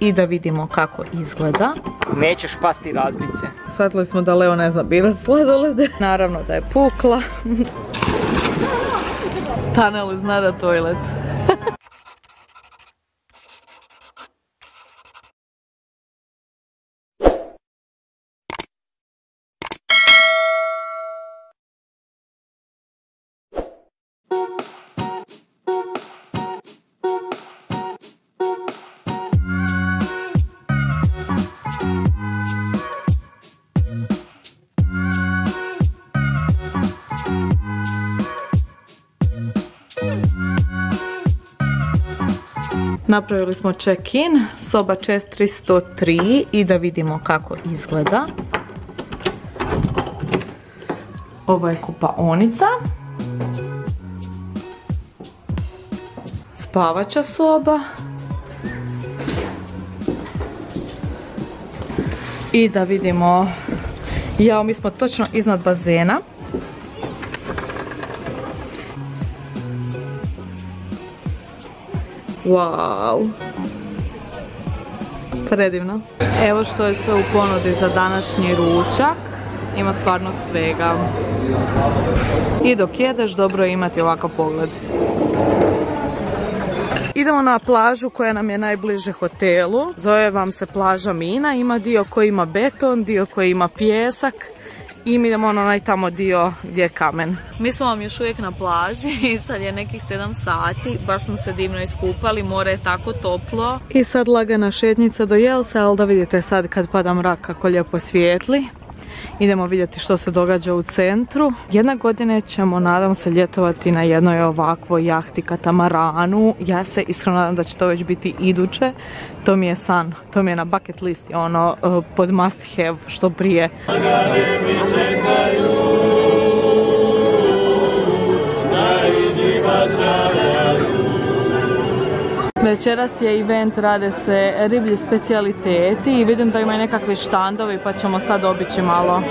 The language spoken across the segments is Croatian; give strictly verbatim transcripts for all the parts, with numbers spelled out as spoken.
i da vidimo kako izgleda. Nećeš pasti razbit se. Shvatili smo da Leo ne zna birat sladolede. Naravno da je pukla. Tunnel is not a toilet. Napravili smo check-in, soba četiristo tri i da vidimo kako izgleda. Ovo je kupaonica. Spavača soba. I da vidimo, jao, mi smo točno iznad bazena. Wow, predivno. Evo što je sve u ponudi za današnji ručak. Ima stvarno svega. I dok jedeš, dobro je imati ovakav pogled. Idemo na plažu koja nam je najbliže hotelu. Zove vam se plaža Mina. Ima dio koji ima beton, dio koji ima pijesak. I mi idemo na onaj tamo dio gdje je kamen. Mi smo vam još uvijek na plaži i sad je nekih sedam sati. Baš smo se divno iskupali, more je tako toplo. I sad lagana šetnica do Jelse, ali da vidite sad kad pada mrak kako lijepo svijetli. Idemo vidjeti što se događa u centru. Jedne godine ćemo, nadam se, ljetovati na jednoj ovakvoj jahti katamaranu. Ja se iskreno nadam da će to već biti iduće. To mi je san, to mi je na bucket listi, ono pod must have što prije. Večeras je event, rade se riblji specijaliteti i vidim da imaju nekakvi štandovi pa ćemo sad obići malo.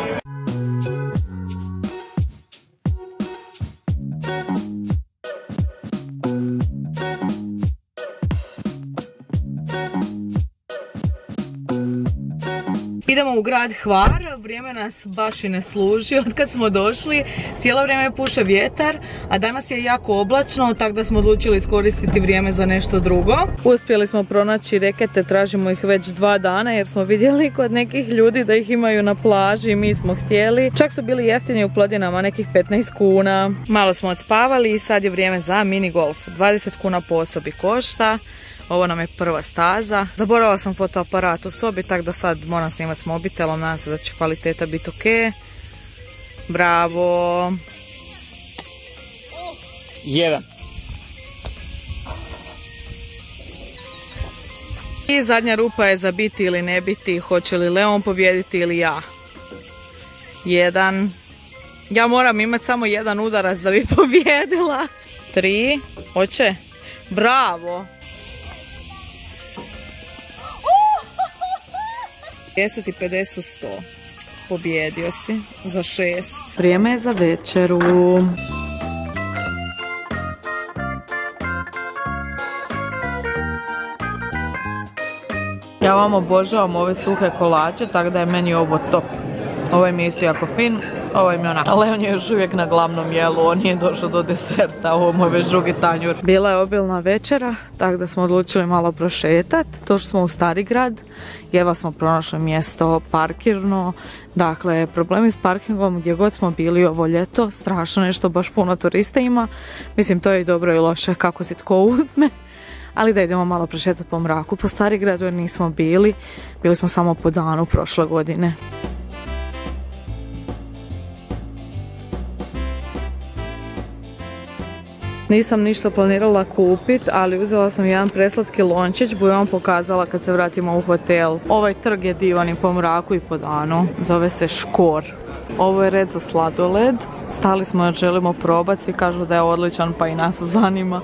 Idemo u grad Hvar, vrijeme nas baš i ne služi od kad smo došli, cijelo vrijeme puše vjetar, a danas je jako oblačno, tako da smo odlučili iskoristiti vrijeme za nešto drugo. Uspjeli smo pronaći rekete, tražimo ih već dva dana jer smo vidjeli kod nekih ljudi da ih imaju na plaži i mi smo htjeli. Čak su bili jeftini u Plodinama, nekih petnaest kuna. Malo smo odspavali i sad je vrijeme za mini golf. dvadeset kuna po osobi košta. Ovo nam je prva staza. Zaboravila sam fotoaparat u sobi, tako da sad moram snimati s mobitelom. Nadam se da će kvaliteta biti ok. Bravo. Jedan. I zadnja rupa je za biti ili ne biti. Hoće li Leon pobijediti ili ja? Jedan. Ja moram imati samo jedan udarac da bi pobijedila. Tri. Hoće? Bravo. deset i pedeset sto. Pobjedio si za šest. Vrijeme je za večeru. Ja vam obožavam ove suhe kolače, tako da je meni ovo top. Ovaj mi je isto jako fin, ovaj mi je onak. Ali on je još uvijek na glavnom jelu, on nije došao do deserta, ovo mu je već drugi tanjur. Bila je obilna večera, tako da smo odlučili malo prošetat. Došli smo u Stari grad, jedva smo pronašli mjesto parkirno. Dakle, problemi s parkingom gdje god smo bili ovo ljeto, strašno nešto, baš puno turista ima. Mislim, to je i dobro i loše kako si tko uzme. Ali da idemo malo prošetati po mraku. Po Stari gradu jer nismo bili, bili smo samo po danu prošle godine. Nisam ništa planirala kupit, ali uzela sam jedan preslatki lončić, budem vam pokazala kad se vratimo u hotel. Ovaj trg je divan i po mraku i po danu. Zove se Škor. Ovo je red za sladoled. Stali smo jer želimo probati, svi kažu da je odličan pa i nas zanima.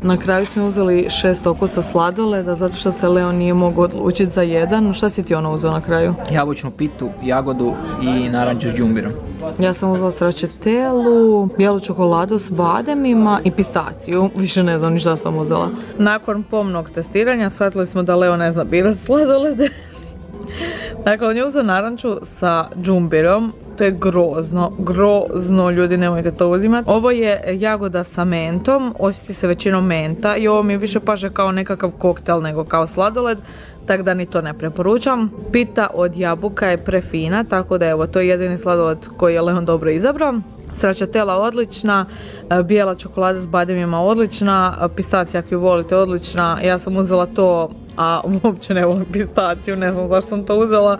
Na kraju smo uzeli šest okusa sladoleda zato što se Leo nije mogao odlučiti za jedan. Šta si ti ono uzeo na kraju? Jabučnu pitu, jagodu i naranču s džumbirom. Ja sam uzela stracciatelu, bijelu čokoladu s bademima i pistaciju. Više ne znam ni šta sam uzela. Nakon pomnog testiranja shvatili smo da Leo ne zna birati sladolede. Dakle, on je uzeo naranču sa džumbirom. To je grozno, grozno, ljudi, nemojte to uzimati. Ovo je jagoda sa mentom, osjeti se većinom menta i ovo mi više paže kao nekakav koktel nego kao sladoled, tako da ni to ne preporučam. Pita od jabuka je prefina, tako da evo, to je jedini sladoled koji je Leon dobro izabrao. Stracciatella odlična, bijela čokolada s bademima odlična, pistacija ako ju volite odlična. Ja sam uzela to, a uopće ne volim pistaciju, ne znam zašto sam to uzela.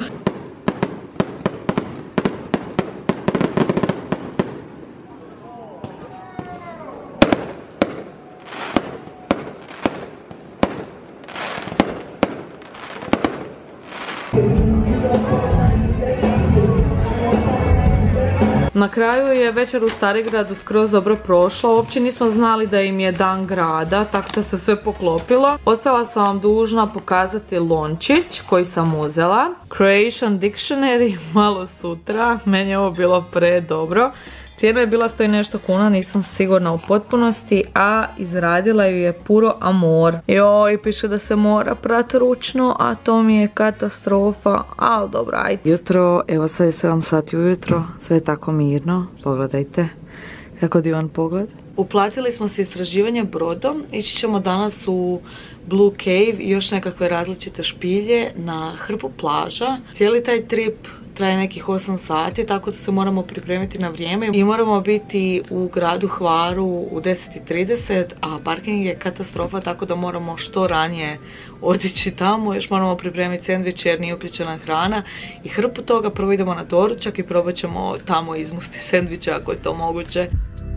Na kraju je večer u Starigradu skroz dobro prošla, uopće nismo znali da im je dan grada, tako da se sve poklopilo. Ostala sam vam dužna pokazati lončić koji sam uzela. Croatian Dictionary, malo sutra, meni je ovo bilo pre dobro. Cijena je bila sto i nešto kuna, nisam sigurna u potpunosti, a izradila ju je Puro Amor. Joj, piše da se mora prati ručno, a to mi je katastrofa, ali dobro, ajde. Jutro, evo sve je sedam sati ujutro, sve je tako mirno, pogledajte kako divan pogled. Uplatili smo se istraživanje brodom, ići ćemo danas u Blue Cave i još nekakve različite špilje na hrpu plaža. Cijeli taj trip traje nekih osam sati, tako da se moramo pripremiti na vrijeme i moramo biti u gradu Hvaru u deset i trideset, a parking je katastrofa, tako da moramo što ranije otići tamo. Još moramo pripremiti sendviče jer nije uključena hrana i hrpu toga. Prvo idemo na doručak i probat ćemo tamo izmusti sendviče ako je to moguće.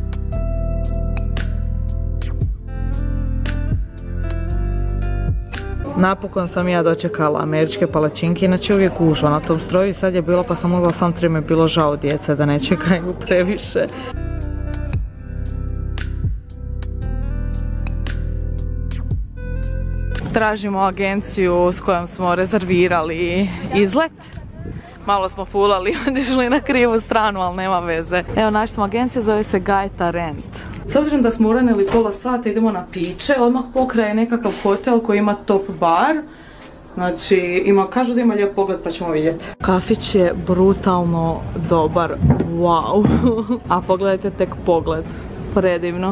Napokon sam ja dočekala američke palačinke, inače uvijek gužva na tom stroju i sad je bilo pa sam uzela sam tri, me bilo žao djece da ne čekaju previše. Tražimo agenciju s kojom smo rezervirali izlet. Malo smo fulali, otišli na krivu stranu, ali nema veze. Evo, našli smo agenciju, zove se Gaeta Rent. S obzirom da smo uranili pola sata, idemo na piće. Odmah pokraj nekakav hotel koji ima top bar. Znači, ima, kažu da ima lijep pogled pa ćemo vidjeti. Kafić je brutalno dobar, wow. A pogledajte tek pogled, predivno.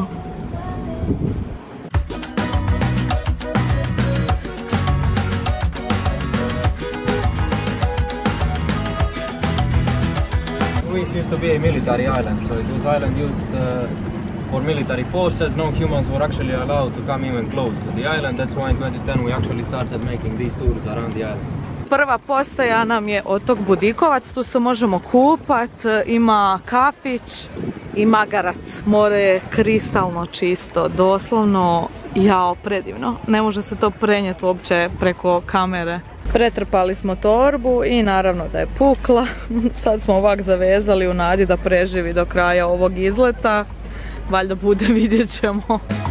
Greece used to be a military island, so it was island used uh, for military forces. No humans were actually allowed to come even close to the island. That's why in twenty ten we actually started making these tours around the island. Prva postaja nam je otok Budikovac, tu se možemo kupat, ima kafić i magarac. More je kristalno čisto, doslovno jao, predivno. Ne može se to prenijeti uopće preko kamere. Pretrpali smo torbu i naravno da je pukla. Sad smo ovak zavezali u nadi da preživi do kraja ovog izleta. Valjda bude, vidjet ćemo.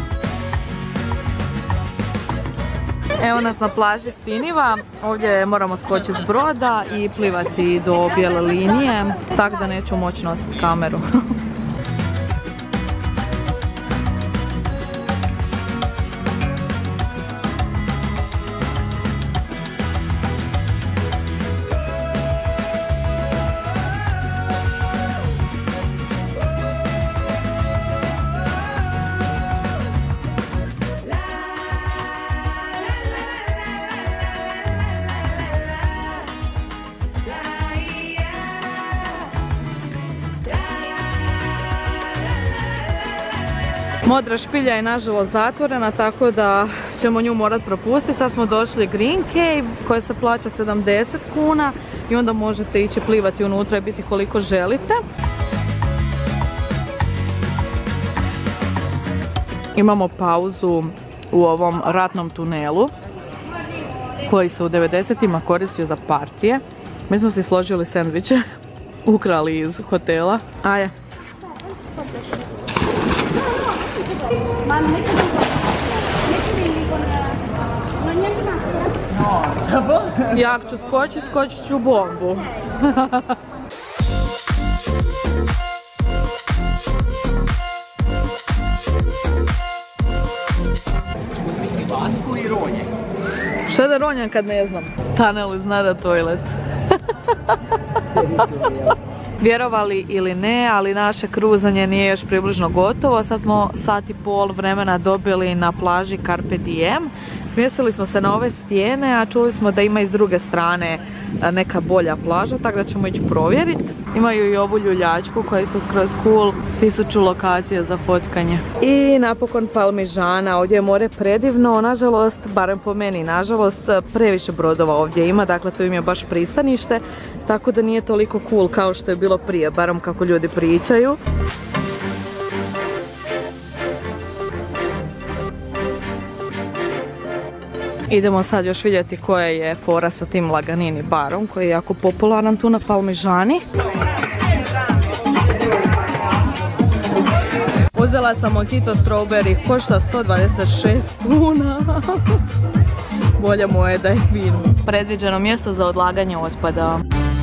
Evo nas na plaži Stiniva. Ovdje moramo skočiti s broda i plivati do bijele linije, tako da neću moći nositi kameru. Modra špilja je nažalost zatvorena, tako da ćemo nju morat propustiti. Sad smo došli Green Cave koja se plaća sedamdeset kuna i onda možete ići plivati unutra i biti koliko želite. Imamo pauzu u ovom ratnom tunelu koji se u devedesetima koristio za partije. Mi smo si složili sendviče, ukrali iz hotela. Ajde. Ja ću skočit, skočit ću u bombu. Uzmi si vasku i ronje. Šta da ronjam kad ne znam? Tunnel is not a toilet. Vjerovali ili ne, ali naše kruzanje nije još približno gotovo. Sad smo sat i pol vremena dobili na plaži Carpe Diem. Smjestili smo se na ove stijene, a čuli smo da ima i s druge strane neka bolja plaža, tako da ćemo ići provjeriti. Imaju i ovu ljuljačku koja je isto skroz cool, tisuću lokacija za fotkanje. I napokon Palmižana, ovdje je more predivno, nažalost, barem po meni, nažalost, previše brodova ovdje ima, dakle tu im je baš pristanište, tako da nije toliko cool kao što je bilo prije, barem kako ljudi pričaju. Idemo sad još vidjeti koja je fora sa tim Laganini barom koji je jako popularan tu na Palmižani. Uzela sam mojito strawberry, košta sto dvadeset šest kuna. Bolje mu je da je fino. Predviđeno mjesto za odlaganje otpada.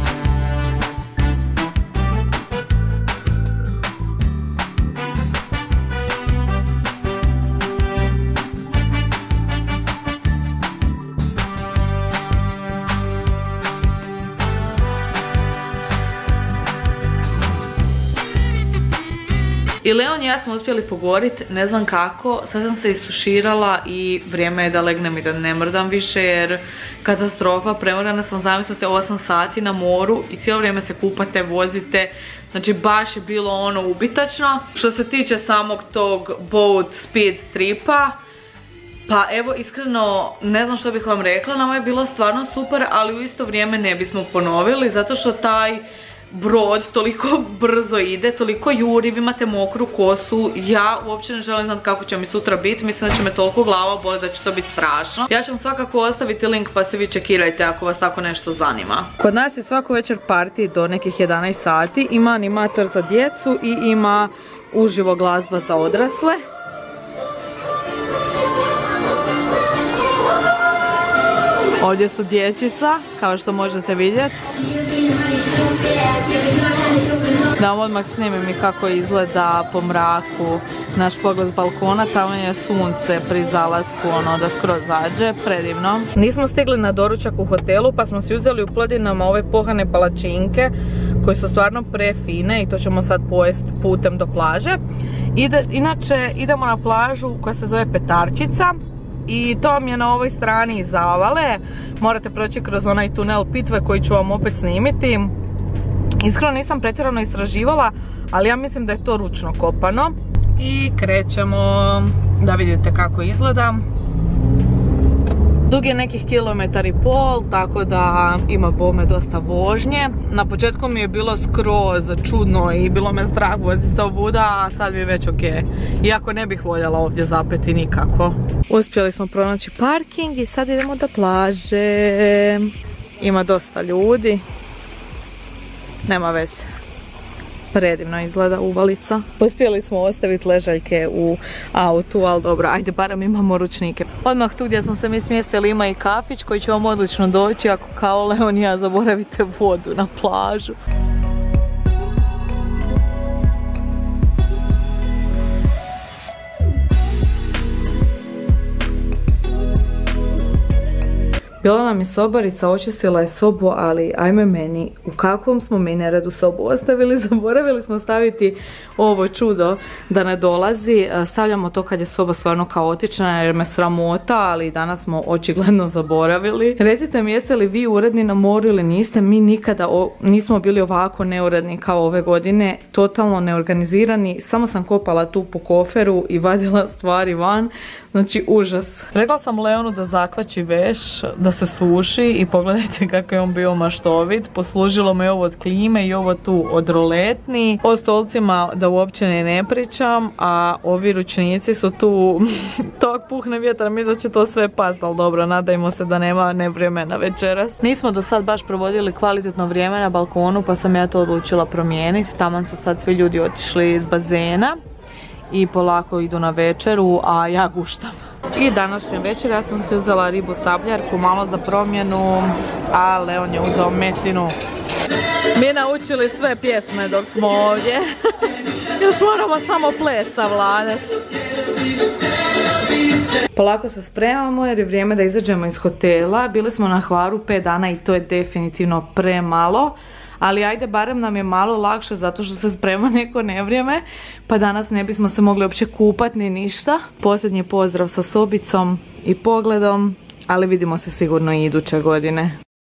I Leon i ja smo uspjeli pogoriti, ne znam kako, sad sam se isuširala i vrijeme je da legnem i da ne mrdam više jer katastrofa, premorana sam, zamislite, osam sati na moru i cijelo vrijeme se kupate, vozite, znači baš je bilo ono ubitačno. Što se tiče samog tog boat speed tripa, pa evo iskreno ne znam što bih vam rekla, nama je bilo stvarno super, ali u isto vrijeme ne bismo ponovili zato što taj brod toliko brzo ide, toliko juri, vi imate mokru kosu, ja uopće ne želim znati kako će mi sutra biti, mislim da će me toliko glava boli da će to biti strašno. Ja ću vam svakako ostaviti link pa se vi čekirajte ako vas tako nešto zanima. Kod nas je svako večer party do nekih jedanaest sati, ima animator za djecu i ima uživo glazba za odrasle. Ovdje su dječica, kao što možete vidjeti. Da vam odmah snimim i kako izgleda po mraku naš pogled s balkona, tamo je sunce pri zalasku, ono da skroz zađe, predivno. Nismo stigli na doručak u hotelu pa smo si uzeli u Plodinama ove pohane palačinke koje su stvarno prefine i to ćemo sad pojesti putem do plaže. Ide, inače idemo na plažu koja se zove Petarčica. I to vam je na ovoj strani iz Zavale, morate proći kroz onaj tunel Pitve koji ću vam opet snimiti. Iskreno nisam pretjerano istraživala, ali ja mislim da je to ručno kopano. I krećemo da vidite kako izgleda. Dug je nekih kilometar i pol, tako da ima bome dosta vožnje. Na početku mi je bilo skroz čudno i bilo me strah voziti sa ovuda, a sad mi je već ok. Iako ne bih voljela ovdje zapeti nikako. Uspjeli smo pronaći parking i sad idemo do plaže. Ima dosta ljudi. Nema veze. Predivno izgleda uvalica. Uspjeli smo ostaviti ležaljke u autu, ali dobro, ajde, barem imamo ručnike. Odmah tu gdje smo se mi smjestili ima i kafić koji će vam odlično doći ako kao Leon i ja zaboravite vodu na plažu. Bila nam je sobarica, očistila je sobu, ali ajme meni, u kakvom smo mi neredu sobu ostavili, zaboravili smo staviti ovo čudo da ne dolazi. Stavljamo to kad je soba stvarno kaotična jer me sramota, ali danas smo očigledno zaboravili. Recite mi, jeste li vi uredni na moru ili niste? Mi nikada o, nismo bili ovako neuredni kao ove godine, totalno neorganizirani, samo sam kopala tu po koferu i vadila stvari van, znači užas. Rekla sam Leonu da zakvači veš, da se suši i pogledajte kako je on bio maštovit. Poslužilo me ovo od klime i ovo tu od roletni. O stolcima da uopće ne, ne pričam, a ovi ručnici su tu tog puhne vjetar, mi da će to sve past, ali dobro, nadajmo se da nema nevremena večeras. Nismo do sad baš provodili kvalitetno vrijeme na balkonu, pa sam ja to odlučila promijeniti. Taman su sad svi ljudi otišli iz bazena i polako idu na večeru, a ja guštam. I današnje večer ja sam si uzela ribu sabljarku malo za promjenu, a Leon je uzeo mesinu. Mi naučili sve pjesme dok smo ovdje. Još moramo samo ples savladati. Polako se spremamo jer je vrijeme da izađemo iz hotela. Bili smo na Hvaru pet dana i to je definitivno premalo. Ali ajde, barem nam je malo lakše zato što se sprema neko nevrijeme. Pa danas ne bismo se mogli uopće kupati ni ništa. Posljednji pozdrav sa sobicom i pogledom. Ali vidimo se sigurno i iduće godine.